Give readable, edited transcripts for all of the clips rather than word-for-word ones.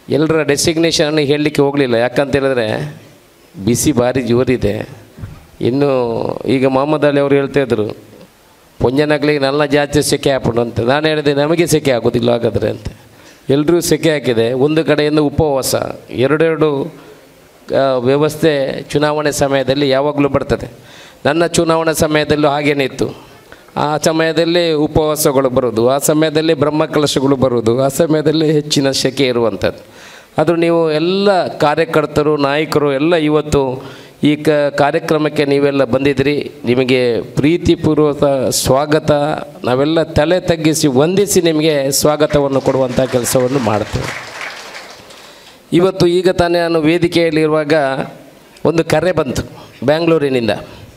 ಎಲ್ಲರ ಡೆಸಿಗ್ನೇಷನನ್ನು ಹೇಳಲಿಕ್ಕೆ ಹೋಗಲಿಲ್ಲ. ಯಾಕಂತ ಹೇಳಿದ್ರೆ ಬಿಸಿ ಭಾರಿ ಜೋರಿದೆ. ಇನ್ನು ಈಗ ಮೊಹಮ್ಮದ್ ಅಲಿ ಅವರು ಹೇಳ್ತಾಯಿದ್ರು, ಪೊಂಜನಗ್ಲಿಗೆ ನನ್ನ ಜಾಸ್ತಿ ಸೆಕೆ ಹಾಕ್ಬಿಡು ಅಂತ. ನಾನು ಹೇಳಿದೆ ನಮಗೆ ಸೆಕೆ ಹಾಕೋದಿಲ್ಲ ಹಾಗಾದರೆ ಅಂತ. ಎಲ್ಲರೂ ಸೆಕೆ ಹಾಕಿದೆ. ಒಂದು ಕಡೆಯಿಂದ ಉಪವಾಸ, ಎರಡೆರಡು ವ್ಯವಸ್ಥೆ ಚುನಾವಣೆ ಸಮಯದಲ್ಲಿ ಯಾವಾಗಲೂ ಬರ್ತದೆ. ನನ್ನ ಚುನಾವಣಾ ಸಮಯದಲ್ಲೂ ಹಾಗೇನೇ ಇತ್ತು. ಆ ಸಮಯದಲ್ಲಿ ಉಪವಾಸಗಳು ಬರೋದು, ಆ ಸಮಯದಲ್ಲಿ ಬ್ರಹ್ಮಕಲಶಗಳು ಬರೋದು, ಆ ಸಮಯದಲ್ಲಿ ಹೆಚ್ಚಿನ ಸೆಕೆ ಇರುವಂಥದ್ದು. ಅದು ನೀವು ಎಲ್ಲ ಕಾರ್ಯಕರ್ತರು, ನಾಯಕರು ಎಲ್ಲ ಇವತ್ತು ಈ ಕಾರ್ಯಕ್ರಮಕ್ಕೆ ನೀವೆಲ್ಲ ಬಂದಿದ್ದೀರಿ. ನಿಮಗೆ ಪ್ರೀತಿಪೂರ್ವಕ ಸ್ವಾಗತ. ನಾವೆಲ್ಲ ತಲೆ ತಗ್ಗಿಸಿ ವಂದಿಸಿ ನಿಮಗೆ ಸ್ವಾಗತವನ್ನು ಕೊಡುವಂಥ ಕೆಲಸವನ್ನು ಮಾಡ್ತೇವೆ. ಇವತ್ತು ಈಗ ತಾನೇ ನಾನು ವೇದಿಕೆಯಲ್ಲಿರುವಾಗ ಒಂದು ಕರೆ ಬಂತು ಬ್ಯಾಂಗ್ಳೂರಿನಿಂದ.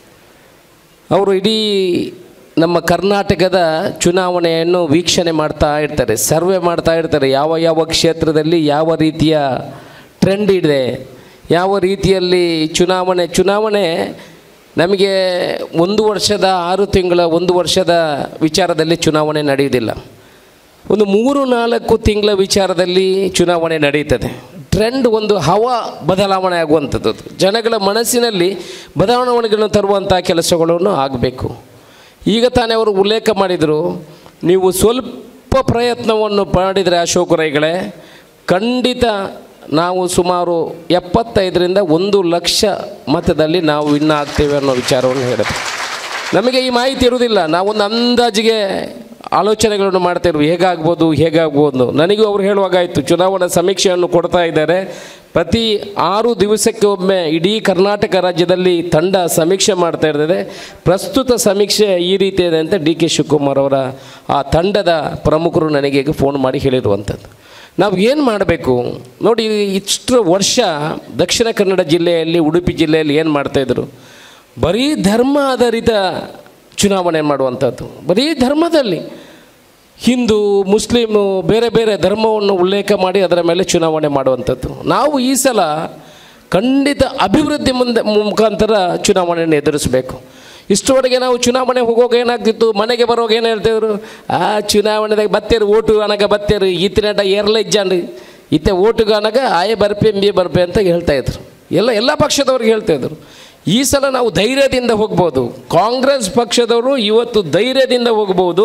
ಅವರು ಇಡೀ ನಮ್ಮ ಕರ್ನಾಟಕದ ಚುನಾವಣೆಯನ್ನು ವೀಕ್ಷಣೆ ಮಾಡ್ತಾ ಇರ್ತಾರೆ, ಸರ್ವೆ ಮಾಡ್ತಾ ಇರ್ತಾರೆ. ಯಾವ ಯಾವ ಕ್ಷೇತ್ರದಲ್ಲಿ ಯಾವ ರೀತಿಯ ಟ್ರೆಂಡ್ ಇದೆ, ಯಾವ ರೀತಿಯಲ್ಲಿ ಚುನಾವಣೆ ನಮಗೆ 1 ವರ್ಷದ 6 ತಿಂಗಳ 1 ವರ್ಷದ ವಿಚಾರದಲ್ಲಿ ಚುನಾವಣೆ ನಡೆಯುವುದಿಲ್ಲ. ಒಂದು 3-4 ತಿಂಗಳ ವಿಚಾರದಲ್ಲಿ ಚುನಾವಣೆ ನಡೆಯುತ್ತದೆ. ಟ್ರೆಂಡ್ ಒಂದು ಬದಲಾವಣೆ ಆಗುವಂಥದ್ದು, ಜನಗಳ ಮನಸ್ಸಿನಲ್ಲಿ ಬದಲಾವಣೆಗಳನ್ನು ತರುವಂಥ ಕೆಲಸಗಳನ್ನು ಆಗಬೇಕು. ಈಗ ತಾನೇ ಅವರು ಉಲ್ಲೇಖ ಮಾಡಿದರು, ನೀವು ಸ್ವಲ್ಪ ಪ್ರಯತ್ನವನ್ನು ಮಾಡಿದರೆ ಅಶೋಕ್ ರೈಗಳೇ, ಖಂಡಿತ ನಾವು ಸುಮಾರು 75ರಿಂದ 1 ಲಕ್ಷ ಮತದಲ್ಲಿ ನಾವು ವಿನ್ ಆಗ್ತೇವೆ ಅನ್ನೋ ವಿಚಾರವನ್ನು ಹೇಳಿದ್ರು. ನಮಗೆ ಈ ಮಾಹಿತಿ ಇರುವುದಿಲ್ಲ. ನಾವೊಂದು ಅಂದಾಜಿಗೆ ಆಲೋಚನೆಗಳನ್ನು ಮಾಡ್ತಿರು, ಹೇಗಾಗ್ಬೋದು. ನನಗೂ ಅವರು ಹೇಳುವಾಗಾಯಿತು, ಚುನಾವಣಾ ಸಮೀಕ್ಷೆಯನ್ನು ಕೊಡ್ತಾ ಇದ್ದಾರೆ. ಪ್ರತಿ 6 ದಿವಸಕ್ಕೆ ಒಮ್ಮೆ ಇಡೀ ಕರ್ನಾಟಕ ರಾಜ್ಯದಲ್ಲಿ ತಂಡ ಸಮೀಕ್ಷೆ ಮಾಡ್ತಾ ಇರ್ತದೆ. ಪ್ರಸ್ತುತ ಸಮೀಕ್ಷೆ ಈ ರೀತಿ ಇದೆ ಅಂತ ಡಿ ಕೆ ಶಿವಕುಮಾರ್ ಅವರ ಆ ತಂಡದ ಪ್ರಮುಖರು ನನಗೆ ಫೋನ್ ಮಾಡಿ ಹೇಳಿರುವಂಥದ್ದು. ನಾವು ಏನು ಮಾಡಬೇಕು ನೋಡಿ, ಇಷ್ಟು ವರ್ಷ ದಕ್ಷಿಣ ಕನ್ನಡ ಜಿಲ್ಲೆಯಲ್ಲಿ, ಉಡುಪಿ ಜಿಲ್ಲೆಯಲ್ಲಿ ಏನು ಮಾಡ್ತಾಯಿದ್ರು, ಬರೀ ಧರ್ಮ ಆಧಾರಿತ ಚುನಾವಣೆ ಮಾಡುವಂಥದ್ದು. ಬರೀ ಧರ್ಮದಲ್ಲಿ ಹಿಂದೂ, ಮುಸ್ಲಿಮು, ಬೇರೆ ಬೇರೆ ಧರ್ಮವನ್ನು ಉಲ್ಲೇಖ ಮಾಡಿ ಅದರ ಮೇಲೆ ಚುನಾವಣೆ ಮಾಡುವಂಥದ್ದು. ನಾವು ಈ ಸಲ ಖಂಡಿತ ಅಭಿವೃದ್ಧಿ ಮುಖಾಂತರ ಚುನಾವಣೆಯನ್ನು ಎದುರಿಸಬೇಕು. ಇಷ್ಟವರೆಗೆ ನಾವು ಚುನಾವಣೆ ಹೋಗೋವಾಗ ಏನಾಗ್ತಿತ್ತು, ಮನೆಗೆ ಬರೋವಾಗ ಏನು ಹೇಳ್ತಿದ್ರು, ಚುನಾವಣೆದಾಗ ಬತ್ತೇರು ಓಟು ಅನಗ ಬತ್ತೇರು ಈತಿನಟ ಏರ್ಲಜ್ಜಾಂಡು ಇತ್ತೆ ಓಟುಗ ಅನಗ ಆಯೆ ಬರ್ಪೆ ಬರ್ಪೆ ಅಂತ ಹೇಳ್ತಾಯಿದ್ರು. ಎಲ್ಲ ಪಕ್ಷದವ್ರಿಗೆ ಹೇಳ್ತಾಯಿದ್ರು. ಈ ಸಲ ನಾವು ಧೈರ್ಯದಿಂದ ಹೋಗ್ಬೋದು. ಕಾಂಗ್ರೆಸ್ ಪಕ್ಷದವರು ಇವತ್ತು ಧೈರ್ಯದಿಂದ ಹೋಗ್ಬೋದು.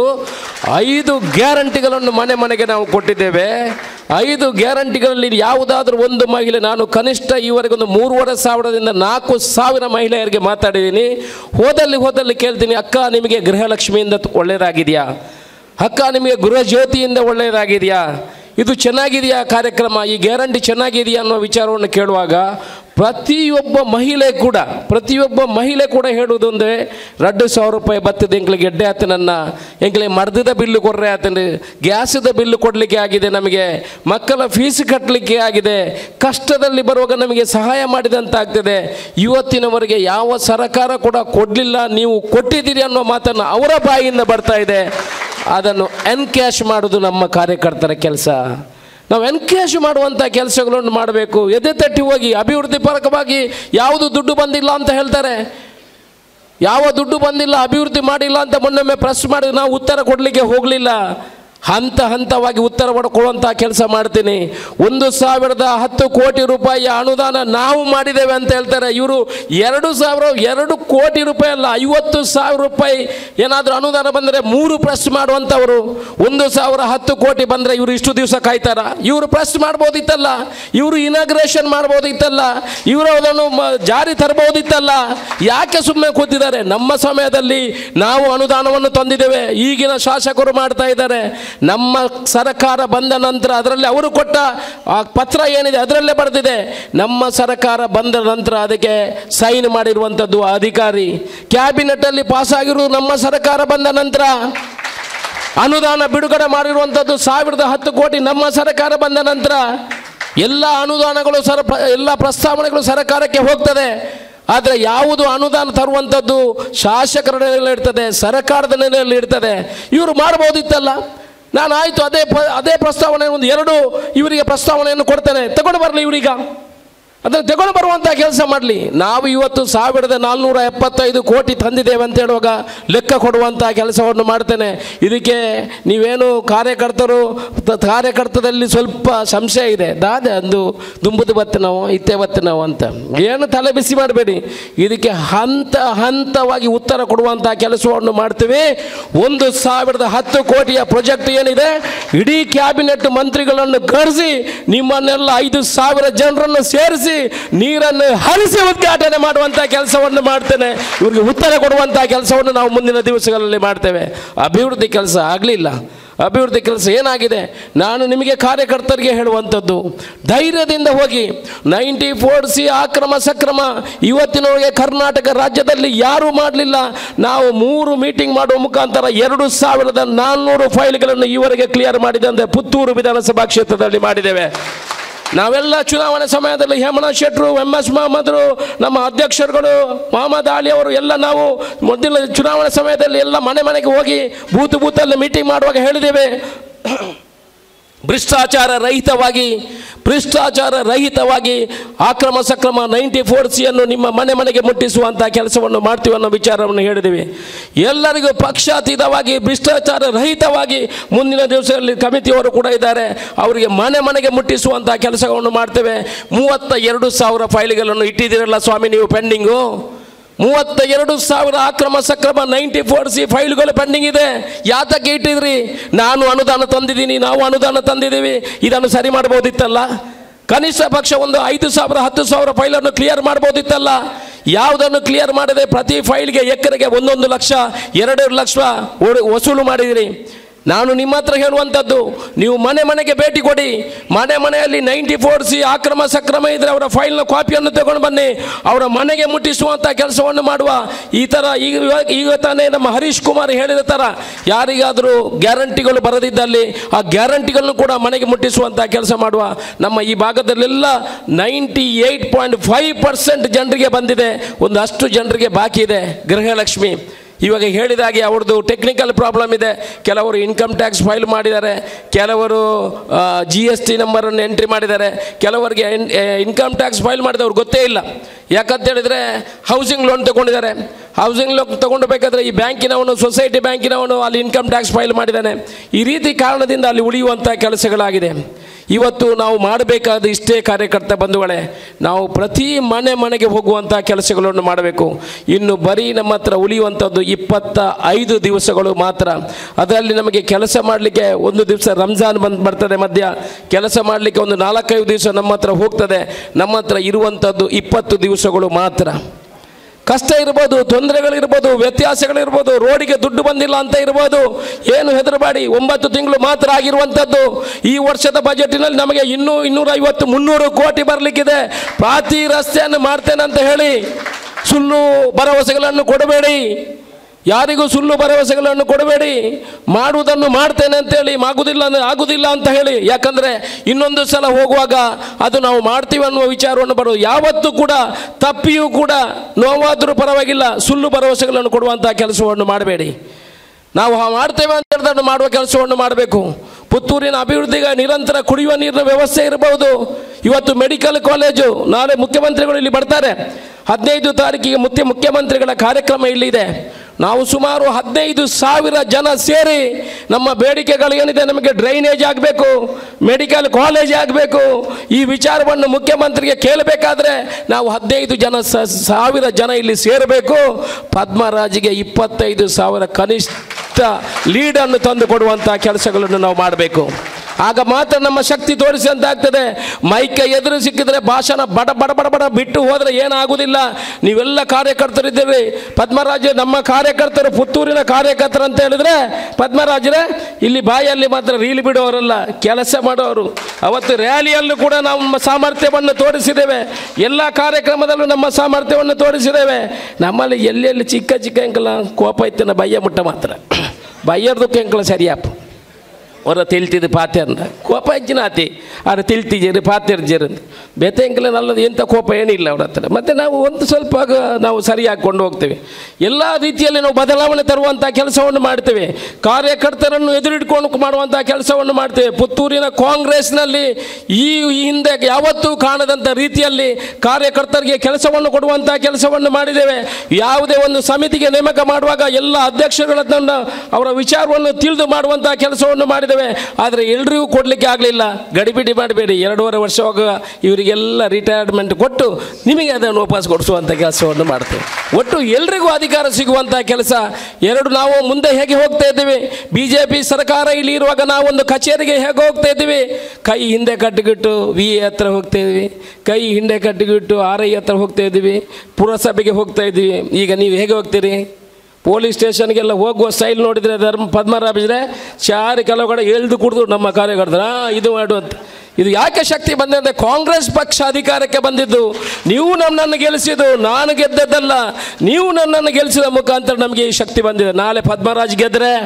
5 ಗ್ಯಾರಂಟಿಗಳನ್ನು ಮನೆಗೆ ನಾವು ಕೊಟ್ಟಿದ್ದೇವೆ. 5 ಗ್ಯಾರಂಟಿಗಳಲ್ಲಿ ಯಾವುದಾದ್ರೂ ಒಂದು ಮಹಿಳೆ, ನಾನು ಕನಿಷ್ಠ ಈವರೆಗೆ ಒಂದು 3,500ದಿಂದ 4,000 ಮಹಿಳೆಯರಿಗೆ ಮಾತಾಡಿದ್ದೀನಿ. ಹೋದಲ್ಲಿ ಕೇಳ್ತೀನಿ, ಅಕ್ಕ ನಿಮಗೆ ಗೃಹಲಕ್ಷ್ಮಿಯಿಂದ ಒಳ್ಳೆಯದಾಗಿದೆಯಾ, ಅಕ್ಕ ನಿಮಗೆ ಗೃಹ ಜ್ಯೋತಿಯಿಂದ ಒಳ್ಳೆಯದಾಗಿದೆಯಾ, ಇದು ಚೆನ್ನಾಗಿದೆಯಾ ಕಾರ್ಯಕ್ರಮ, ಈ ಗ್ಯಾರಂಟಿ ಚೆನ್ನಾಗಿದೆಯಾ ಅನ್ನೋ ವಿಚಾರವನ್ನು ಕೇಳುವಾಗ ಪ್ರತಿಯೊಬ್ಬ ಮಹಿಳೆ ಕೂಡ ಹೇಳುವುದು ಅಂದರೆ 2,000 ರೂಪಾಯಿ ಬರ್ತದೆ ಎಂಕ್ಳಿಗೆ ಎಡ್ಡೆ ಆಯ್ತು, ನನ್ನ ಎಂಕ್ಳಿಗೆ ಮರ್ದದ ಬಿಲ್ಲು ಕೊಡ್ರೆ ಆತಂದ್ರೆ, ಗ್ಯಾಸದ ಬಿಲ್ಲು ಕೊಡಲಿಕ್ಕೆ ಆಗಿದೆ, ನಮಗೆ ಮಕ್ಕಳ ಫೀಸ್ ಕಟ್ಟಲಿಕ್ಕೆ ಆಗಿದೆ, ಕಷ್ಟದಲ್ಲಿ ಬರುವಾಗ ನಮಗೆ ಸಹಾಯ ಮಾಡಿದಂತಾಗ್ತದೆ. ಇವತ್ತಿನವರೆಗೆ ಯಾವ ಸರ್ಕಾರ ಕೂಡ ಕೊಡಲಿಲ್ಲ, ನೀವು ಕೊಟ್ಟಿದ್ದೀರಿ ಅನ್ನೋ ಮಾತನ್ನು ಅವರ ಬಾಯಿಯಿಂದ ಬರ್ತಾ ಇದೆ. ಅದನ್ನು ಎನ್ಕ್ಯಾಶ್ ಮಾಡೋದು ನಮ್ಮ ಕಾರ್ಯಕರ್ತರ ಕೆಲಸ. ನಾವು ಎನ್ಕ್ಯಾಶ್ ಮಾಡುವಂಥ ಕೆಲಸಗಳನ್ನು ಮಾಡಬೇಕು. ಎದೆ ತಟ್ಟಿ ಹೋಗಿ ಅಭಿವೃದ್ಧಿ ಪರಕವಾಗಿ ಯಾವುದು ದುಡ್ಡು ಬಂದಿಲ್ಲ ಅಂತ ಹೇಳ್ತಾರೆ. ಯಾವ ದುಡ್ಡು ಬಂದಿಲ್ಲ, ಅಭಿವೃದ್ಧಿ ಮಾಡಿಲ್ಲ ಅಂತ ಮೊನ್ನೊಮ್ಮೆ ಪ್ರೆಸ್ ಮಾಡಿ ನಾವು ಉತ್ತರ ಕೊಡಲಿಕ್ಕೆ ಹೋಗಲಿಲ್ಲ. ಹಂತವಾಗಿ ಉತ್ತರ ಕೊಡುವಂಥ ಕೆಲಸ ಮಾಡ್ತೀನಿ. 1,010 ಕೋಟಿ ರೂಪಾಯಿಯ ಅನುದಾನ ನಾವು ಮಾಡಿದ್ದೇವೆ ಅಂತ ಹೇಳ್ತಾರೆ. ಇವರು 2 ಕೋಟಿ ರೂಪಾಯಿ ಅಲ್ಲ, 50,000 ರೂಪಾಯಿ ಏನಾದರೂ ಅನುದಾನ ಬಂದರೆ 3 ಪ್ರೆಸ್ ಮಾಡುವಂಥವರು. 1,010 ಕೋಟಿ ಬಂದರೆ ಇವರು ಇಷ್ಟು ದಿವಸ ಕಾಯ್ತಾರ? ಇವರು ಪ್ರೆಸ್ ಮಾಡ್ಬೋದಿತ್ತಲ್ಲ, ಇವರು ಇನಾಗ್ರೇಷನ್ ಮಾಡ್ಬೋದಿತ್ತಲ್ಲ, ಇವರು ಅದನ್ನು ಜಾರಿ ತರಬಹುದಿತ್ತಲ್ಲ. ಯಾಕೆ ಸುಮ್ಮನೆ ಕೂತಿದ್ದಾರೆ? ನಮ್ಮ ಸಮಯದಲ್ಲಿ ನಾವು ಅನುದಾನವನ್ನು ತಂದಿದ್ದೇವೆ, ಈಗಿನ ಶಾಸಕರು ಮಾಡ್ತಾ ಇದ್ದಾರೆ. ನಮ್ಮ ಸರ್ಕಾರ ಬಂದ ನಂತರ ಅದರಲ್ಲಿ ಅವರು ಕೊಟ್ಟ ಆ ಪತ್ರ ಏನಿದೆ ಅದರಲ್ಲೇ ಬರೆದಿದೆ. ನಮ್ಮ ಸರ್ಕಾರ ಬಂದ ನಂತರ ಅದಕ್ಕೆ ಸೈನ್ ಮಾಡಿರುವಂಥದ್ದು ಅಧಿಕಾರಿ. ಕ್ಯಾಬಿನೆಟ್ ಅಲ್ಲಿ ಪಾಸ್ ಆಗಿರುವುದು ನಮ್ಮ ಸರ್ಕಾರ ಬಂದ ನಂತರ. ಅನುದಾನ ಬಿಡುಗಡೆ ಮಾಡಿರುವಂಥದ್ದು 1,010 ಕೋಟಿ ನಮ್ಮ ಸರ್ಕಾರ ಬಂದ ನಂತರ. ಎಲ್ಲ ಅನುದಾನಗಳು ಎಲ್ಲ ಪ್ರಸ್ತಾವನೆಗಳು ಸರ್ಕಾರಕ್ಕೆ ಹೋಗ್ತದೆ. ಆದರೆ ಯಾವುದು ಅನುದಾನ ತರುವಂಥದ್ದು ಶಾಸಕರ ನೆಲೆಯಲ್ಲಿ ಇರ್ತದೆ, ಸರ್ಕಾರದ ನೆಲೆಯಲ್ಲಿ ಇರ್ತದೆ. ಇವರು ಮಾಡ್ಬೋದಿತ್ತಲ್ಲ. ನಾನು ಆಯಿತು, ಅದೇ ಪ್ರಸ್ತಾವನೆ 1-2 ಇವರಿಗೆ ಪ್ರಸ್ತಾವನೆಯನ್ನು ಕೊಡ್ತೇನೆ, ತಗೊಂಡು ಬರಲಿ ಇವರೀಗ. ಅದನ್ನು ತಗೊಂಡು ಬರುವಂಥ ಕೆಲಸ ಮಾಡಲಿ. ನಾವು ಇವತ್ತು 1475 ಕೋಟಿ ತಂದಿದ್ದೇವೆ ಅಂತ ಹೇಳುವಾಗ ಲೆಕ್ಕ ಕೊಡುವಂಥ ಕೆಲಸವನ್ನು ಮಾಡ್ತೇನೆ. ಇದಕ್ಕೆ ನೀವೇನು ಕಾರ್ಯಕರ್ತದಲ್ಲಿ ಸ್ವಲ್ಪ ಸಂಶಯ ಇದೆ, ದಾದೆ ಅಂದು ದುಂಬುದು ಬತ್ತೆ ನಾವು ಇತ್ತೆ ಬತ್ತೆ ನಾವು ಅಂತ ಏನು ತಲೆ ಬಿಸಿ ಮಾಡಬೇಡಿ. ಇದಕ್ಕೆ ಹಂತವಾಗಿ ಉತ್ತರ ಕೊಡುವಂಥ ಕೆಲಸವನ್ನು ಮಾಡ್ತೀವಿ. 1010 ಕೋಟಿಯ ಪ್ರಾಜೆಕ್ಟ್ ಏನಿದೆ, ಇಡೀ ಕ್ಯಾಬಿನೆಟ್ ಮಂತ್ರಿಗಳನ್ನು ಕರೆಸಿ ನಿಮ್ಮನ್ನೆಲ್ಲ 5000 ಜನರನ್ನು ಸೇರಿಸಿ ನೀರನ್ನು ಹರಿಸಿ ಉದ್ಘಾಟನೆ ಮಾಡುವಂಥ ಕೆಲಸವನ್ನು ಮಾಡ್ತೇನೆ. ಇವರಿಗೆ ಉತ್ತರ ಕೊಡುವಂಥ ಕೆಲಸವನ್ನು ನಾವು ಮುಂದಿನ ದಿವಸಗಳಲ್ಲಿ ಮಾಡ್ತೇವೆ. ಅಭಿವೃದ್ಧಿ ಕೆಲಸ ಆಗಲಿಲ್ಲ. ಅಭಿವೃದ್ಧಿ ಕೆಲಸ ಏನಾಗಿದೆ? ನಾನು ನಿಮಗೆ ಕಾರ್ಯಕರ್ತರಿಗೆ ಹೇಳುವಂಥದ್ದು, ಧೈರ್ಯದಿಂದ ಹೋಗಿ. 94C ಅಕ್ರಮ ಸಕ್ರಮ ಇವತ್ತಿನವರೆಗೆ ಕರ್ನಾಟಕ ರಾಜ್ಯದಲ್ಲಿ ಯಾರೂ ಮಾಡಲಿಲ್ಲ. ನಾವು 3 ಮೀಟಿಂಗ್ ಮಾಡುವ ಮುಖಾಂತರ 2400 ಫೈಲ್ಗಳನ್ನು ಈವರೆಗೆ ಕ್ಲಿಯರ್ ಮಾಡಿದಂತೆ ಪುತ್ತೂರು ವಿಧಾನಸಭಾ ಕ್ಷೇತ್ರದಲ್ಲಿ ಮಾಡಿದ್ದೇವೆ. ನಾವೆಲ್ಲ ಚುನಾವಣೆ ಸಮಯದಲ್ಲಿ ಹೇಮಂತ್ ಶೆಟ್ಟರು, MS ಮಹಮ್ಮದ್ರು, ನಮ್ಮ ಅಧ್ಯಕ್ಷರುಗಳು ಮೊಹಮ್ಮದ್ ಅಲಿ ಅವರು ಎಲ್ಲ ನಾವು ಮೊದಲ ಚುನಾವಣೆ ಸಮಯದಲ್ಲಿ ಎಲ್ಲ ಮನೆಗೆ ಹೋಗಿ ಬೂತಲ್ಲಿ ಮೀಟಿಂಗ್ ಮಾಡುವಾಗ ಹೇಳಿದ್ದೇವೆ, ಭ್ರಷ್ಟಾಚಾರ ರಹಿತವಾಗಿ ಅಕ್ರಮ ಸಕ್ರಮ 94Cಯನ್ನು ನಿಮ್ಮ ಮನೆಗೆ ಮುಟ್ಟಿಸುವಂಥ ಕೆಲಸವನ್ನು ಮಾಡ್ತೀವಿ ಅನ್ನೋ ವಿಚಾರವನ್ನು ಹೇಳಿದ್ದೀವಿ. ಎಲ್ಲರಿಗೂ ಪಕ್ಷಾತೀತವಾಗಿ ಭ್ರಷ್ಟಾಚಾರ ರಹಿತವಾಗಿ ಮುಂದಿನ ದಿವಸದಲ್ಲಿ ಕಮಿಟಿಯವರು ಕೂಡ ಇದ್ದಾರೆ, ಅವರಿಗೆ ಮನೆಗೆ ಮುಟ್ಟಿಸುವಂಥ ಕೆಲಸವನ್ನು ಮಾಡ್ತೇವೆ. 32,000 ಫೈಲ್ಗಳನ್ನು ಇಟ್ಟಿದ್ದೀರಲ್ಲ ಸ್ವಾಮಿ ನೀವು ಪೆಂಡಿಂಗು. 32,000 ಅಕ್ರಮ ಸಕ್ರಮ 94C ಫೈಲ್ಗಳು ಪೆಂಡಿಂಗ್ ಇದೆ. ಯಾತಕ್ಕೆ ಇಟ್ಟಿದ್ರಿ? ನಾನು ಅನುದಾನ ತಂದಿದ್ದೀನಿ, ನಾವು ಅನುದಾನ ತಂದಿದ್ದೀವಿ, ಇದನ್ನು ಸರಿ ಮಾಡ್ಬೋದಿತ್ತಲ್ಲ. ಕನಿಷ್ಠ ಪಕ್ಷ ಒಂದು 5,000 10,000 ಫೈಲನ್ನು ಕ್ಲಿಯರ್ ಮಾಡ್ಬೋದಿತ್ತಲ್ಲ. ಯಾವುದನ್ನು ಕ್ಲಿಯರ್ ಮಾಡದೆ ಪ್ರತಿ ಫೈಲ್ಗೆ ಎಕರೆಗೆ 1 ಲಕ್ಷ 2 ಲಕ್ಷ ವಸೂಲು ಮಾಡಿದಿರಿ. ನಾನು ನಿಮ್ಮ ಹತ್ರ ಹೇಳುವಂಥದ್ದು, ನೀವು ಮನೆಗೆ ಭೇಟಿ ಕೊಡಿ. ಮನೆಯಲ್ಲಿ 94C ಅಕ್ರಮ ಸಕ್ರಮ ಇದ್ದರೆ ಅವರ ಫೈಲ್ನ ಕಾಪಿಯನ್ನು ತಗೊಂಡು ಬನ್ನಿ, ಅವರ ಮನೆಗೆ ಮುಟ್ಟಿಸುವಂಥ ಕೆಲಸವನ್ನು ಮಾಡುವ. ಈ ಥರ ಈಗ ತಾನೇ ನಮ್ಮ ಹರೀಶ್ ಕುಮಾರ್ ಹೇಳಿದ ಥರ ಯಾರಿಗಾದರೂ ಗ್ಯಾರಂಟಿಗಳು ಬರದಿದ್ದಲ್ಲಿ ಆ ಗ್ಯಾರಂಟಿಗಳನ್ನು ಕೂಡ ಮನೆಗೆ ಮುಟ್ಟಿಸುವಂಥ ಕೆಲಸ ಮಾಡುವ. ನಮ್ಮ ಈ ಭಾಗದಲ್ಲೆಲ್ಲ 98.5% ಜನರಿಗೆ ಬಂದಿದೆ, ಒಂದಷ್ಟು ಜನರಿಗೆ ಬಾಕಿ ಇದೆ ಗೃಹಲಕ್ಷ್ಮಿ. ಇವಾಗ ಹೇಳಿದಾಗೆ ಅವ್ರದ್ದು ಟೆಕ್ನಿಕಲ್ ಪ್ರಾಬ್ಲಮ್ ಇದೆ. ಕೆಲವರು ಇನ್ಕಮ್ ಟ್ಯಾಕ್ಸ್ ಫೈಲ್ ಮಾಡಿದ್ದಾರೆ, ಕೆಲವರು GST ನಂಬರನ್ನು ಎಂಟ್ರಿ ಮಾಡಿದ್ದಾರೆ, ಕೆಲವರಿಗೆ ಇನ್ಕಮ್ ಟ್ಯಾಕ್ಸ್ ಫೈಲ್ ಮಾಡಿದವ್ರು ಗೊತ್ತೇ ಇಲ್ಲ. ಯಾಕಂತ ಹೇಳಿದರೆ ಹೌಸಿಂಗ್ ಲೋನ್ ತೊಗೊಂಡಿದ್ದಾರೆ. ಹೌಸಿಂಗ್ ಲೋನ್ ತೊಗೊಂಡಬೇಕಾದ್ರೆ ಈ ಬ್ಯಾಂಕಿನವನು, ಸೊಸೈಟಿ ಬ್ಯಾಂಕಿನವನು ಅಲ್ಲಿ ಇನ್ಕಮ್ ಟ್ಯಾಕ್ಸ್ ಫೈಲ್ ಮಾಡಿದ್ದಾನೆ. ಈ ರೀತಿ ಕಾರಣದಿಂದ ಅಲ್ಲಿ ಉಳಿಯುವಂಥ ಕೆಲಸಗಳಾಗಿದೆ. ಇವತ್ತು ನಾವು ಮಾಡಬೇಕಾದ ಇಷ್ಟೇ ಕಾರ್ಯಕರ್ತ ಬಂಧುಗಳೇ, ನಾವು ಪ್ರತಿ ಮನೆಗೆ ಹೋಗುವಂಥ ಕೆಲಸಗಳನ್ನು ಮಾಡಬೇಕು. ಇನ್ನು ಬರೀ ನಮ್ಮ ಹತ್ರ ಉಳಿಯುವಂಥದ್ದು 25 ದಿವಸಗಳು ಮಾತ್ರ. ಅದರಲ್ಲಿ ನಮಗೆ ಕೆಲಸ ಮಾಡಲಿಕ್ಕೆ ಒಂದು ದಿವಸ ರಂಜಾನ್ ಬರ್ತದೆ, ಮಧ್ಯ ಕೆಲಸ ಮಾಡಲಿಕ್ಕೆ ಒಂದು 4-5 ದಿವಸ ನಮ್ಮ ಹತ್ರ ಹೋಗ್ತದೆ. ನಮ್ಮ ಹತ್ರ ಇರುವಂಥದ್ದು 20 ದಿವಸಗಳು ಮಾತ್ರ. ಕಷ್ಟ ಇರ್ಬೋದು, ತೊಂದರೆಗಳಿರ್ಬೋದು, ವ್ಯತ್ಯಾಸಗಳಿರ್ಬೋದು, ರೋಡಿಗೆ ದುಡ್ಡು ಬಂದಿಲ್ಲ ಅಂತ ಇರ್ಬೋದು, ಏನು ಹೆದರಬೇಡಿ. 9 ತಿಂಗಳು ಮಾತ್ರ ಆಗಿರುವಂಥದ್ದು. ಈ ವರ್ಷದ ಬಜೆಟಿನಲ್ಲಿ ನಮಗೆ 250-300 ಕೋಟಿ ಬರಲಿಕ್ಕಿದೆ. ಪ್ರತಿ ರಸ್ತೆಯನ್ನು ಮಾಡ್ತೇನೆ ಅಂತ ಹೇಳಿ ಸುಳ್ಳು ಭರವಸೆಗಳನ್ನು ಕೊಡಬೇಡಿ. ಯಾರಿಗೂ ಸುಳ್ಳು ಭರವಸೆಗಳನ್ನು ಕೊಡಬೇಡಿ. ಮಾಡುವುದನ್ನು ಮಾಡ್ತೇನೆ ಅಂತೇಳಿ ಆಗುವುದಿಲ್ಲ ಅಂತ ಹೇಳಿ. ಯಾಕಂದರೆ ಇನ್ನೊಂದು ಸಲ ಹೋಗುವಾಗ ಅದು ನಾವು ಮಾಡ್ತೀವಿ ಅನ್ನುವ ವಿಚಾರವನ್ನು ಬರೋದು. ಯಾವತ್ತೂ ಕೂಡ ತಪ್ಪಿಯೂ ಕೂಡ ನೋವಾದರೂ ಪರವಾಗಿಲ್ಲ, ಸುಳ್ಳು ಭರವಸೆಗಳನ್ನು ಕೊಡುವಂಥ ಕೆಲಸವನ್ನು ಮಾಡಬೇಡಿ. ನಾವು ಮಾಡ್ತೇವೆ ಅಂತ ಹೇಳಿದನ್ನು ಮಾಡುವ ಕೆಲಸವನ್ನು ಮಾಡಬೇಕು. ಪುತ್ತೂರಿನ ಅಭಿವೃದ್ಧಿಗೆ ನಿರಂತರ ಕುಡಿಯುವ ನೀರಿನ ವ್ಯವಸ್ಥೆ ಇರಬಹುದು. ಇವತ್ತು ಮೆಡಿಕಲ್ ಕಾಲೇಜು, ನಾಳೆ ಮುಖ್ಯಮಂತ್ರಿಗಳು ಇಲ್ಲಿ ಬರ್ತಾರೆ. 15 ತಾರೀಕಿಗೆ ಮುಖ್ಯಮಂತ್ರಿಗಳ ಕಾರ್ಯಕ್ರಮ ಇಲ್ಲಿದೆ. ನಾವು ಸುಮಾರು 15,000 ಜನ ಸೇರಿ ನಮ್ಮ ಬೇಡಿಕೆಗಳೇನಿದೆ, ನಮಗೆ ಡ್ರೈನೇಜ್ ಆಗಬೇಕು, ಮೆಡಿಕಲ್ ಕಾಲೇಜ್ ಆಗಬೇಕು, ಈ ವಿಚಾರವನ್ನು ಮುಖ್ಯಮಂತ್ರಿಗೆ ಕೇಳಬೇಕಾದ್ರೆ ನಾವು 15,000 ಜನ ಇಲ್ಲಿ ಸೇರಬೇಕು. ಪದ್ಮರಾಜಿಗೆ 25,000 ಕನಿಷ್ಠ ಲೀಡನ್ನು ತಂದು ಕೊಡುವಂಥ ಕೆಲಸಗಳನ್ನು ನಾವು ಮಾಡಬೇಕು. ಆಗ ಮಾತ್ರ ನಮ್ಮ ಶಕ್ತಿ ತೋರಿಸಿದಂತಾಗ್ತದೆ. ಮೈಕ ಎದುರು ಸಿಕ್ಕಿದ್ರೆ ಭಾಷಣ ಬಡ ಬಿಟ್ಟು ಹೋದರೆ ಏನಾಗುವುದಿಲ್ಲ. ನೀವೆಲ್ಲ ಕಾರ್ಯಕರ್ತರಿದ್ದೀರಿ. ಪದ್ಮರಾಜ ನಮ್ಮ ಕಾರ್ಯಕರ್ತರು, ಪುತ್ತೂರಿನ ಕಾರ್ಯಕರ್ತರು ಅಂತ ಹೇಳಿದ್ರೆ ಪದ್ಮರಾಜರೇ ಇಲ್ಲಿ ಬಾಯಲ್ಲಿ ಮಾತ್ರ ರೀಲಿ ಬಿಡೋರಲ್ಲ, ಕೆಲಸ ಮಾಡೋರು. ಅವತ್ತು ರ್ಯಾಲಿಯಲ್ಲೂ ಕೂಡ ನಾವು ನಮ್ಮ ಸಾಮರ್ಥ್ಯವನ್ನು ತೋರಿಸಿದ್ದೇವೆ. ಎಲ್ಲ ಕಾರ್ಯಕ್ರಮದಲ್ಲೂ ನಮ್ಮ ಸಾಮರ್ಥ್ಯವನ್ನು ತೋರಿಸಿದ್ದೇವೆ. ನಮ್ಮಲ್ಲಿ ಎಲ್ಲೆಲ್ಲಿ ಚಿಕ್ಕ ಅಂಕಲ ಕೋಪ ಇತ್ತನ ಬಯ್ಯ ಮುಟ್ಟ ಮಾತ್ರ ಬಯ್ಯರ್ದಕ್ಕೆ ಅಂಕಲ ಸರಿಯಪ್ಪ ಹೊರ ತಿಳ್ತಿದ್ದು ಪಾತ್ಯರ್ನ ಕೋಪ ಹೆಚ್ಚಿನ ಆತಿ ಆದ್ರೆ ತಿಳ್ತಿದ್ದೀರಿ ಪಾತ್ಯರ್ಜರಂದು ಬೆತೆಂಕಲ ನಲ್ಲದು ಎಂಥ ಕೋಪ ಏನಿಲ್ಲ ಅವ್ರ ಹತ್ರ. ಮತ್ತು ನಾವು ಒಂದು ಸ್ವಲ್ಪ ನಾವು ಸರಿಯಾಗಿ ಕೊಂಡು ಹೋಗ್ತೇವೆ. ಎಲ್ಲ ರೀತಿಯಲ್ಲಿ ನಾವು ಬದಲಾವಣೆ ತರುವಂಥ ಕೆಲಸವನ್ನು ಮಾಡ್ತೇವೆ. ಕಾರ್ಯಕರ್ತರನ್ನು ಎದುರಿಟ್ಕೊಂಡು ಮಾಡುವಂಥ ಕೆಲಸವನ್ನು ಮಾಡ್ತೇವೆ. ಪುತ್ತೂರಿನ ಕಾಂಗ್ರೆಸ್ನಲ್ಲಿ ಈ ಹಿಂದೆ ಯಾವತ್ತೂ ಕಾಣದಂಥ ರೀತಿಯಲ್ಲಿ ಕಾರ್ಯಕರ್ತರಿಗೆ ಕೆಲಸವನ್ನು ಕೊಡುವಂಥ ಕೆಲಸವನ್ನು ಮಾಡಿದ್ದೇವೆ. ಯಾವುದೇ ಒಂದು ಸಮಿತಿಗೆ ನೇಮಕ ಮಾಡುವಾಗ ಎಲ್ಲ ಅಧ್ಯಕ್ಷಗಳನ್ನು ಅವರ ವಿಚಾರವನ್ನು ತಿಳಿದು ಮಾಡುವಂಥ ಕೆಲಸವನ್ನು ಮಾಡಿದ್ದೇವೆ. ಆದರೆ ಎಲ್ರಿಗೂ ಕೊಡಲಿಕ್ಕೆ ಆಗಲಿಲ್ಲ. ಗಡಿಬಿಡಿ ಮಾಡಬೇಡಿ, 2.5 ವರ್ಷವಾಗ ಇವರಿಗೆಲ್ಲ ರಿಟೈರ್ಮೆಂಟ್ ಕೊಟ್ಟು ನಿಮಗೆ ಅದನ್ನು ವಾಪಸ್ ಕೊಡಿಸುವಂಥ ಕೆಲಸವನ್ನು ಮಾಡ್ತೇವೆ. ಒಟ್ಟು ಎಲ್ರಿಗೂ ಅಧಿಕಾರ ಸಿಗುವಂಥ ಕೆಲಸ. ನಾವು ಮುಂದೆ ಹೇಗೆ ಹೋಗ್ತಾ ಇದ್ದೀವಿ, BJP ಸರ್ಕಾರ ಇಲ್ಲಿ ಇರುವಾಗ ನಾವೊಂದು ಕಚೇರಿಗೆ ಹೇಗೆ ಹೋಗ್ತಾ ಇದ್ದೀವಿ, ಕೈ ಹಿಂದೆ ಕಟ್ಟಿಗಿಟ್ಟು VA ಹತ್ರ ಹೋಗ್ತಾ ಇದ್ದೀವಿ, ಕೈ ಹಿಂದೆ ಕಟ್ಟಿಗಿಟ್ಟು RI ಹತ್ರ ಹೋಗ್ತಾ ಇದ್ದೀವಿ, ಪುರಸಭೆಗೆ ಹೋಗ್ತಾ ಇದ್ದೀವಿ. ಈಗ ನೀವು ಹೇಗೆ ಹೋಗ್ತೀರಿ? ಪೊಲೀಸ್ ಸ್ಟೇಷನ್ಗೆಲ್ಲ ಹೋಗುವ ಸ್ಟೈಲ್ ನೋಡಿದರೆ ಪದ್ಮರಾಭಿದ್ರೆ ಚಾರಿ ಕೆಲವು ಕಡೆ ಎಳ್ದು ಕುಡಿದು ನಮ್ಮ ಕಾರ್ಯಕರ್ತರ ಇದು ಮಾಡುವಂತ. ಇದು ಯಾಕೆ ಶಕ್ತಿ ಬಂದಿದೆ ಅಂದರೆ ಕಾಂಗ್ರೆಸ್ ಪಕ್ಷ ಅಧಿಕಾರಕ್ಕೆ ಬಂದಿದ್ದು. ನೀವು ನನ್ನನ್ನು ಗೆಲ್ಲಿಸಿದ್ದು, ನಾನು ಗೆದ್ದದ್ದಲ್ಲ, ನೀವು ನನ್ನನ್ನು ಗೆಲ್ಲಿಸಿದ ಮುಖಾಂತರ ನಮಗೆ ಈ ಶಕ್ತಿ ಬಂದಿದೆ. ನಾಳೆ ಪದ್ಮರಾಜ್ ಗೆದ್ದರೆ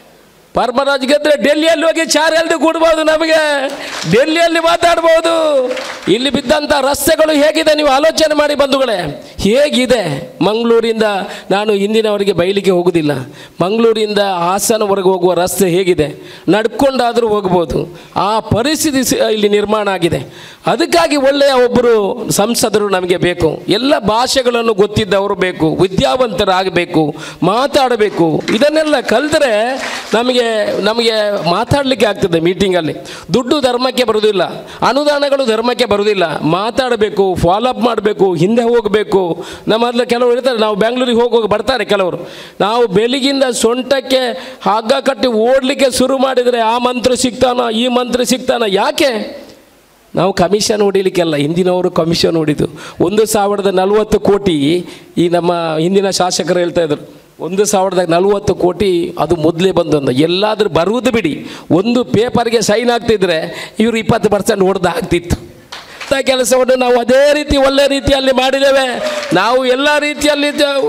ಡೆಲ್ಲಿಯಲ್ಲಿ ಹೋಗಿ ಚಾರ್ ಎಲ್ದು ಕೂಡ್ಬೋದು, ನಮಗೆ ಡೆಲ್ಲಿಯಲ್ಲಿ ಮಾತಾಡ್ಬೋದು. ಇಲ್ಲಿ ಬಿದ್ದಂಥ ರಸ್ತೆಗಳು ಹೇಗಿದೆ ನೀವು ಆಲೋಚನೆ ಮಾಡಿ ಬಂಧುಗಳೇ, ಹೇಗಿದೆ. ಮಂಗಳೂರಿಂದ ನಾನು ಹಿಂದಿನವರಿಗೆ ಬೈಲಿಕ್ಕೆ ಹೋಗೋದಿಲ್ಲ, ಮಂಗಳೂರಿಂದ ಹಾಸನವರೆಗೆ ಹೋಗುವ ರಸ್ತೆ ಹೇಗಿದೆ, ನಡ್ಕೊಂಡಾದರೂ ಹೋಗ್ಬೋದು. ಆ ಪರಿಸ್ಥಿತಿ ಇಲ್ಲಿ ನಿರ್ಮಾಣ ಆಗಿದೆ. ಅದಕ್ಕಾಗಿ ಒಳ್ಳೆಯ ಒಬ್ಬರು ಸಂಸದರು ನಮಗೆ ಬೇಕು. ಎಲ್ಲ ಭಾಷೆಗಳನ್ನು ಗೊತ್ತಿದ್ದವರು ಬೇಕು, ವಿದ್ಯಾವಂತರಾಗಬೇಕು, ಮಾತಾಡಬೇಕು. ಇದನ್ನೆಲ್ಲ ಕಲಿತರೆ ನಮಗೆ ಮಾತಾಡಲಿಕ್ಕೆ ಆಗ್ತದೆ. ಮೀಟಿಂಗಲ್ಲಿ ದುಡ್ಡು ಧರ್ಮಕ್ಕೆ ಬರುವುದಿಲ್ಲ, ಅನುದಾನಗಳು ಧರ್ಮಕ್ಕೆ ಬರುವುದಿಲ್ಲ. ಮಾತಾಡಬೇಕು, ಫಾಲೋಅಪ್ ಮಾಡಬೇಕು, ಹಿಂದೆ ಹೋಗಬೇಕು. ನಮ್ಮಲ್ಲಿ ಕೆಲವರು ಇರ್ತಾರೆ, ನಾವು ಬೆಂಗಳೂರಿಗೆ ಹೋಗುವಾಗ ಬರ್ತಾರೆ ಕೆಲವರು, ನಾವು ಬೆಳಗಿಂದ ಸೊಂಟಕ್ಕೆ ಹಗ್ಗ ಕಟ್ಟಿ ಓಡಲಿಕ್ಕೆ ಶುರು ಮಾಡಿದರೆ ಆ ಮಂತ್ರಿ ಸಿಗ್ತಾನ, ಈ ಮಂತ್ರಿ ಸಿಗ್ತಾನ. ಯಾಕೆ? ನಾವು ಕಮಿಷನ್ ಹೊಡಿಲಿಕ್ಕೆಲ್ಲ. ಹಿಂದಿನವರು ಕಮಿಷನ್ ಹೊಡಿದು 1,040 ಕೋಟಿ. ಈ ನಮ್ಮ ಹಿಂದಿನ ಶಾಸಕರು ಹೇಳ್ತಾ ಇದ್ರು 1,040 ಕೋಟಿ ಅದು ಮೊದಲೇ ಬಂದೊಂದು. ಎಲ್ಲಾದರೂ ಬರುವುದು ಬಿಡಿ, ಒಂದು ಪೇಪರ್ಗೆ ಸೈನ್ ಆಗ್ತಿದ್ರೆ ಇವರು 20% ಹೊಡೆದು ಆಗ್ತಿತ್ತು. ಕೆಲಸವನ್ನು ನಾವು ಅದೇ ರೀತಿ ಒಳ್ಳೆ ರೀತಿಯಲ್ಲಿ ಮಾಡಿದ್ದೇವೆ. ನಾವು ಎಲ್ಲ ರೀತಿಯಲ್ಲಿ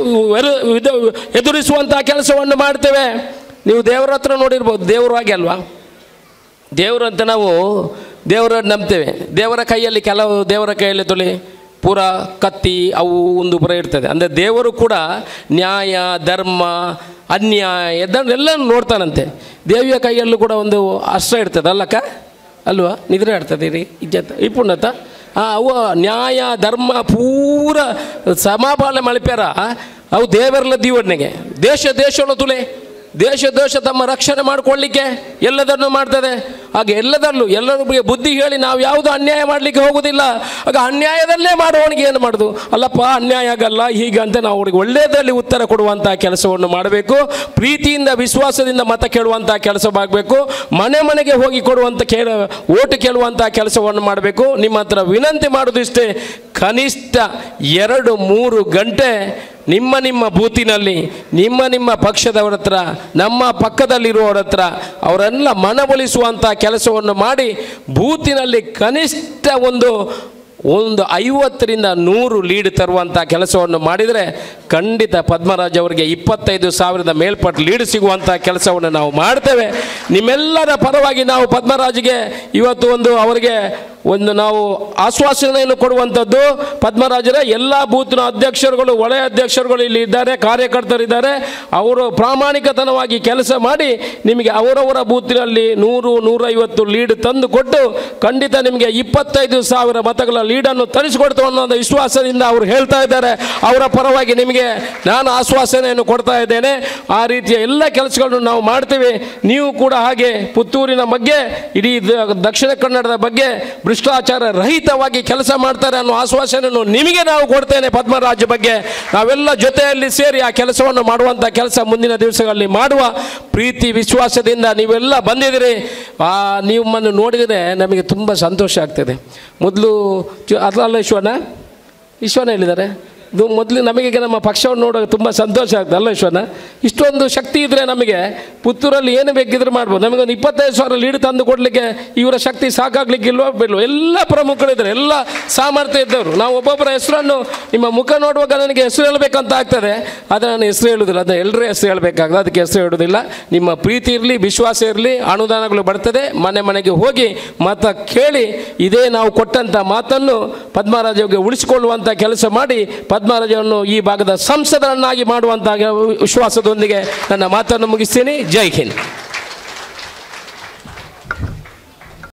ಎದುರಿಸುವಂಥ ಕೆಲಸವನ್ನು ಮಾಡ್ತೇವೆ. ನೀವು ದೇವರ ಹತ್ರ ನೋಡಿರ್ಬೋದು, ದೇವರು ಹಾಗೆ ಅಲ್ವಾ? ದೇವರು ಅಂತ ನಾವು ದೇವರನ್ನು ನಂಬ್ತೇವೆ. ದೇವರ ಕೈಯಲ್ಲಿ ಕೆಲವು ದೇವರ ಕೈಯಲ್ಲಿ ತೊಳಿ ಪೂರ ಕತ್ತಿ ಅವು ಒಂದು ಪುರ ಇರ್ತದೆ. ಅಂದರೆ ದೇವರು ಕೂಡ ನ್ಯಾಯ, ಧರ್ಮ, ಅನ್ಯಾಯ ಇದನ್ನೆಲ್ಲ ನೋಡ್ತಾನಂತೆ. ದೇವಿಯ ಕೈಯಲ್ಲೂ ಕೂಡ ಒಂದು ಅಸ್ತ್ರ ಇರ್ತದೆ ಅಲ್ಲಕ್ಕ ಅಲ್ವಾ? ನಿದ್ರೆ ಆಡ್ತದೆ ಇಜ್ಜತ್ ಈ ಪುಣ್ಯತ ಅವು ನ್ಯಾಯ ಧರ್ಮ ಪೂರ ಸಮಾಪಾಲನೆ ಮಳಿಪ್ಯಾರ ಅವು ದೇವರಲ್ಲ ದೀವಣ್ಣೆಗೆ. ದೇಶಗಳು ತುಲೆ ದೇಶ ತಮ್ಮ ರಕ್ಷಣೆ ಮಾಡಿಕೊಳ್ಳಲಿಕ್ಕೆ ಎಲ್ಲದನ್ನು ಮಾಡ್ತದೆ. ಹಾಗೆ ಎಲ್ಲರಿಗೆ ಬುದ್ಧಿ ಹೇಳಿ ನಾವು ಯಾವುದು ಅನ್ಯಾಯ ಮಾಡಲಿಕ್ಕೆ ಹೋಗೋದಿಲ್ಲ. ಆಗ ಅನ್ಯಾಯದಲ್ಲೇ ಮಾಡುವವನಿಗೆ ಏನು ಮಾಡೋದು? ಅಲ್ಲಪ್ಪ ಅನ್ಯಾಯ ಆಗಲ್ಲ ಹೀಗಂತ ನಾವು ಅವ್ರಿಗೆ ಒಳ್ಳೆಯದಲ್ಲಿ ಉತ್ತರ ಕೊಡುವಂಥ ಕೆಲಸವನ್ನು ಮಾಡಬೇಕು. ಪ್ರೀತಿಯಿಂದ ವಿಶ್ವಾಸದಿಂದ ಮತ ಕೇಳುವಂಥ ಕೆಲಸವಾಗಬೇಕು. ಮನೆಗೆ ಹೋಗಿ ಕೊಡುವಂಥ ಓಟು ಕೇಳುವಂಥ ಕೆಲಸವನ್ನು ಮಾಡಬೇಕು. ನಿಮ್ಮ ಹತ್ರ ವಿನಂತಿ ಮಾಡೋದು ಇಷ್ಟೇ, ಕನಿಷ್ಠ 2-3 ಗಂಟೆ ನಿಮ್ಮ ಬೂತಿನಲ್ಲಿ ನಿಮ್ಮ ಪಕ್ಷದವರ ಹತ್ರ, ನಮ್ಮ ಪಕ್ಕದಲ್ಲಿರುವವರ ಹತ್ರ ಅವರೆಲ್ಲ ಮನವೊಲಿಸುವಂಥ ಕೆಲಸವನ್ನು ಮಾಡಿ ಬೂತಿನಲ್ಲಿ ಕನಿಷ್ಠ ಒಂದು 50ರಿಂದ 100 ಲೀಡ್ ತರುವಂಥ ಕೆಲಸವನ್ನು ಮಾಡಿದರೆ ಖಂಡಿತ ಪದ್ಮರಾಜ್ ಅವರಿಗೆ 25,000 ಮೇಲ್ಪಟ್ಟು ಲೀಡ್ ಸಿಗುವಂಥ ಕೆಲಸವನ್ನು ನಾವು ಮಾಡ್ತೇವೆ. ನಿಮ್ಮೆಲ್ಲರ ಪರವಾಗಿ ನಾವು ಪದ್ಮರಾಜ್ಗೆ ಇವತ್ತು ಅವರಿಗೆ ನಾವು ಆಶ್ವಾಸನೆಯನ್ನು ಕೊಡುವಂಥದ್ದು. ಪದ್ಮರಾಜರ ಎಲ್ಲ ಬೂತ್ನ ಅಧ್ಯಕ್ಷರುಗಳು, ವಲಯ ಅಧ್ಯಕ್ಷರುಗಳು ಇಲ್ಲಿ ಇದ್ದಾರೆ, ಕಾರ್ಯಕರ್ತರಿದ್ದಾರೆ. ಅವರು ಪ್ರಾಮಾಣಿಕತನವಾಗಿ ಕೆಲಸ ಮಾಡಿ ನಿಮಗೆ ಅವರವರ ಬೂತಿನಲ್ಲಿ 100-150 ಲೀಡ್ ತಂದು ಕೊಟ್ಟು ಖಂಡಿತ ನಿಮಗೆ 25,000 ಮತಗಳ ಲೀಡನ್ನು ತರಿಸಿಕೊಡ್ತು ಅನ್ನೋ ವಿಶ್ವಾಸದಿಂದ ಅವರು ಹೇಳ್ತಾ ಇದ್ದಾರೆ. ಅವರ ಪರವಾಗಿ ನಿಮಗೆ ನಾನು ಆಶ್ವಾಸನೆಯನ್ನು ಕೊಡ್ತಾ ಇದ್ದೇನೆ. ಆ ರೀತಿಯ ಎಲ್ಲ ಕೆಲಸಗಳನ್ನು ನಾವು ಮಾಡ್ತೇವೆ. ನೀವು ಕೂಡ ಹಾಗೆ ಪುತ್ತೂರಿನ ಬಗ್ಗೆ, ಇಡೀ ದಕ್ಷಿಣ ಕನ್ನಡದ ಬಗ್ಗೆ ಭ್ರಷ್ಟಾಚಾರ ರಹಿತವಾಗಿ ಕೆಲಸ ಮಾಡ್ತಾರೆ ಅನ್ನೋ ಆಶ್ವಾಸನೆಯನ್ನು ನಿಮಗೆ ನಾವು ಕೊಡ್ತೇನೆ. ಪದ್ಮರಾಜ್ ಬಗ್ಗೆ ನಾವೆಲ್ಲ ಜೊತೆಯಲ್ಲಿ ಸೇರಿ ಆ ಕೆಲಸವನ್ನು ಮಾಡುವಂಥ ಕೆಲಸ ಮುಂದಿನ ದಿವಸಗಳಲ್ಲಿ ಮಾಡುವ ಪ್ರೀತಿ ವಿಶ್ವಾಸದಿಂದ ನೀವೆಲ್ಲ ಬಂದಿದ್ದೀರಿ. ನಿಮ್ಮನ್ನು ನೋಡಿದರೆ ನಮಗೆ ತುಂಬ ಸಂತೋಷ ಆಗ್ತದೆ. ಮೊದಲು ಅದಲ್ಲ ಈಶ್ವರನ ಹೇಳಿದ್ದಾರೆ ಇದು ಮೊದಲು ನಮಗೆ ನಮ್ಮ ಪಕ್ಷವನ್ನು ನೋಡುವಾಗ ತುಂಬ ಸಂತೋಷ ಆಗ್ತದೆ ಅಲ್ಲ ವಿಶ್ವನ. ಇಷ್ಟೊಂದು ಶಕ್ತಿ ಇದ್ದರೆ ನಮಗೆ ಪುತ್ತೂರಲ್ಲಿ ಏನು ಬೇಕಿದ್ರೆ ಮಾಡ್ಬೋದು. ನಮಗೊಂದು 25,000 ಲೀಡ್ ತಂದು ಕೊಡಲಿಕ್ಕೆ ಇವರ ಶಕ್ತಿ ಸಾಕಾಗ್ಲಿಕ್ಕೆ ಇಲ್ವೋ ಬಿಲ್ವೋ. ಎಲ್ಲ ಪ್ರಮುಖರಿದ್ದಾರೆ, ಎಲ್ಲ ಸಾಮರ್ಥ್ಯ ಇದ್ದವರು. ನಾವು ಒಬ್ಬೊಬ್ಬರ ಹೆಸರನ್ನು ನಿಮ್ಮ ಮುಖ ನೋಡುವಾಗ ನನಗೆ ಹೆಸರು ಹೇಳಬೇಕಂತ ಆಗ್ತದೆ, ಆದರೆ ನಾನು ಹೆಸರು ಹೇಳುವುದಿಲ್ಲ. ಅದು ಎಲ್ಲರೂ ಹೆಸರು ಹೇಳಬೇಕಾಗ್ತದೆ, ಅದಕ್ಕೆ ಹೆಸರು ಹೇಳೋದಿಲ್ಲ. ನಿಮ್ಮ ಪ್ರೀತಿ ಇರಲಿ, ವಿಶ್ವಾಸ ಇರಲಿ, ಅನುದಾನಗಳು ಬರ್ತದೆ. ಮನೆ ಮನೆಗೆ ಹೋಗಿ ಮತ ಕೇಳಿ ಇದೇ ನಾವು ಕೊಟ್ಟಂಥ ಮಾತನ್ನು ಪದ್ಮರಾಜಗೆ ಉಳಿಸಿಕೊಳ್ಳುವಂಥ ಕೆಲಸ ಮಾಡಿ ಪದ್ಮರಾಜವನ್ನು ಈ ಭಾಗದ ಸಂಸದರನ್ನಾಗಿ ಮಾಡುವಂಥ ವಿಶ್ವಾಸದೊಂದಿಗೆ ನನ್ನ ಮಾತನ್ನು ಮುಗಿಸ್ತೀನಿ. ಜೈ ಹಿಂದ್.